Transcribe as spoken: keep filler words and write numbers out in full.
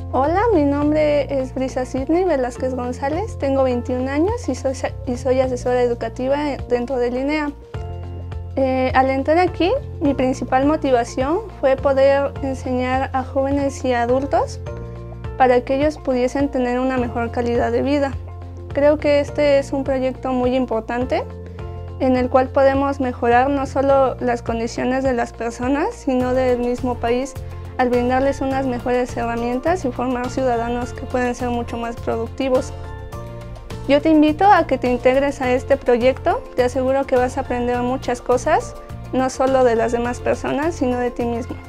Hola, mi nombre es Brisa Sidney Velázquez González, tengo veintiún años y soy, y soy asesora educativa dentro de Linea. Eh, al entrar aquí, mi principal motivación fue poder enseñar a jóvenes y adultos para que ellos pudiesen tener una mejor calidad de vida. Creo que este es un proyecto muy importante en el cual podemos mejorar no solo las condiciones de las personas, sino del mismo país, al brindarles unas mejores herramientas y formar ciudadanos que pueden ser mucho más productivos. Yo te invito a que te integres a este proyecto, te aseguro que vas a aprender muchas cosas, no solo de las demás personas, sino de ti mismo.